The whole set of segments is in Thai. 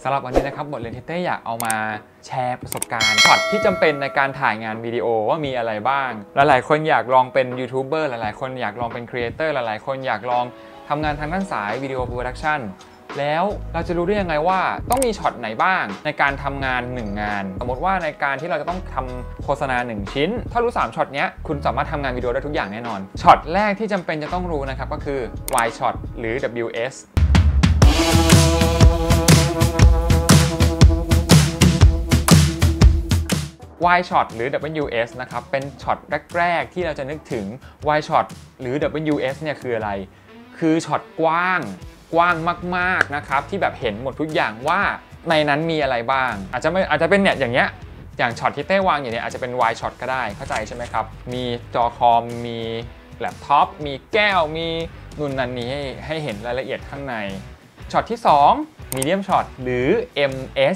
สำหรับวันนี้นะครับบทเรียนที่เต้อยากเอามาแชร์ประสบการณ์ช็อตที่จำเป็นในการถ่ายงานวิดีโอว่ามีอะไรบ้างหลายๆคนอยากลองเป็นยูทูบเบอร์หลายๆคนอยากลองเป็นครีเอเตอร์หลายๆคนอยากลองทำงานทางด้านสายวิดีโอโปรดักชันแล้วเราจะรู้ได้ยังไงว่าต้องมีช็อตไหนบ้างในการทำงาน1งานสมมติว่าในการที่เราจะต้องทำโฆษณา1ชิ้นถ้ารู้3ช็อตนี้คุณสามารถทำงานวิดีโอได้ทุกอย่างแน่นอนช็อตแรกที่จำเป็นจะต้องรู้นะครับก็คือ Y shot หรือ WS Y shot หรือ WS นะครับเป็นช็อตแรกๆที่เราจะนึกถึง Y shot หรือ WS เนี่ยคืออะไรคือช็อตกว้างมากๆนะครับที่แบบเห็นหมดทุกอย่างว่าในนั้นมีอะไรบ้างอาจจะเป็นเนี่ยอย่างเงี้ยอย่างช็อตที่เต้วางอยู่เนี่ยอาจจะเป็น Y shot ก็ได้เข้าใจใช่ไหมครับมีจอคอมมีแล็ปท็อปมีแก้วมีนู่นนั่นนี้ให้เห็นรายละเอียดข้างในช็อตที่2 Medium shot หรือ MS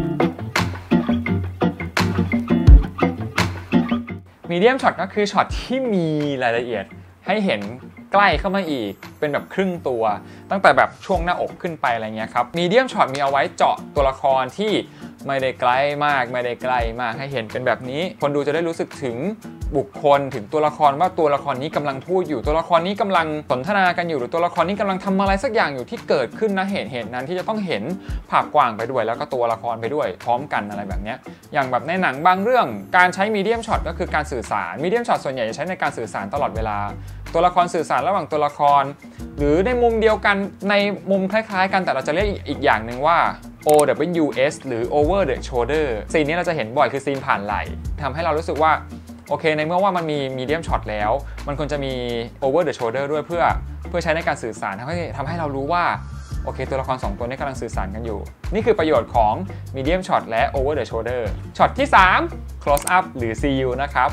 Medium shot ก็คือช็อตที่มีรายละเอียดให้เห็นใกล้เข้ามาอีกเป็นแบบครึ่งตัวตั้งแต่แบบช่วงหน้าอกขึ้นไปอะไรเงี้ยครับ Medium shot มีเอาไว้เจาะตัวละครที่ไม่ได้ไกลมากไม่ได้ไกลมากให้เห็นเป็นแบบนี้คนดูจะได้รู้สึกถึงบุคคลถึงตัวละครว่าตัวละครนี้กำลังพูดอยู่ตัวละครนี้กำลังสนทนากันอยู่หรือตัวละครนี้กำลังทำอะไรสักอย่างอยู่ที่เกิดขึ้นนะเหตุนั้นที่จะต้องเห็นภาพกว้างไปด้วยแล้วก็ตัวละครไปด้วยพร้อมกันอะไรแบบนี้อย่างแบบในหนังบางเรื่องการใช้ Medium shot ก็คือการสื่อสาร Medium shot ส่วนใหญ่จะใช้ในการสื่อสารตลอดเวลาตัวละครสื่อสารระหว่างตัวละครหรือในมุมเดียวกันในมุมคล้ายๆกันแต่เราจะเรียกอีกอย่างหนึ่งว่า OWS หรือ Over the Shoulder ซีนนี้เราจะเห็นบ่อยคือซีนผ่านไหล่ทำให้เรารู้สึกว่าโอเคในเมื่อว่ามันมี Medium shot แล้วมันควรจะมี Over the Shoulder ด้วยเพื่อใช้ในการสื่อสารทำให้เรารู้ว่าโอเคตัวละคร2ตัวนี้กำลังสื่อสารกันอยู่นี่คือประโยชน์ของ Medium shot และ Over the Shoulder ช็อตที่3 Close up หรือ CU นะครับ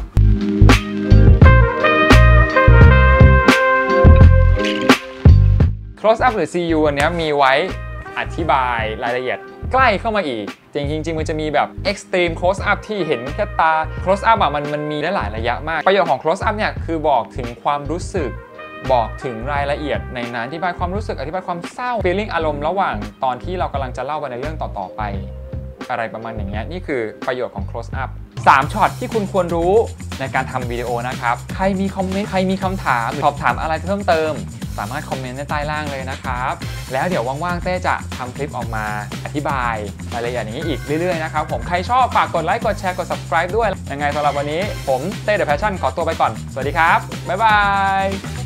Close up หรือ CU อันนี้มีไว้อธิบายรายละเอียดใกล้เข้ามาอีกจริงมันจะมีแบบ extreme close up ที่เห็นแค่ตา close up มันมีได้หลายระยะมากประโยชน์ของ close up เนี่ยคือบอกถึงความรู้สึกบอกถึงรายละเอียดในนั้นอธิบายความรู้สึกอธิบายความเศร้า feeling อารมณ์ระหว่างตอนที่เรากำลังจะเล่าไปในเรื่องต่อๆไปอะไรประมาณอย่างเงี้ยนี่คือประโยชน์ของ close up 3ช็อตที่คุณควรรู้ในการทำวิดีโอนะครับใครมีคอมเมนต์ใครมีคำถามหรือสอบถามอะไรเพิ่มเติมสามารถคอมเมนต์ในใต้ล่างเลยนะครับแล้วเดี๋ยวว่างๆเต้จะทำคลิปออกมาอธิบายรายละเอียดอย่างนี้อีกเรื่อยๆนะครับผมใครชอบฝากกดไลค์กดแชร์กด subscribe ด้วยยังไงสำหรับวันนี้ผมเต้ The Passion ขอตัวไปก่อนสวัสดีครับบ๊ายบาย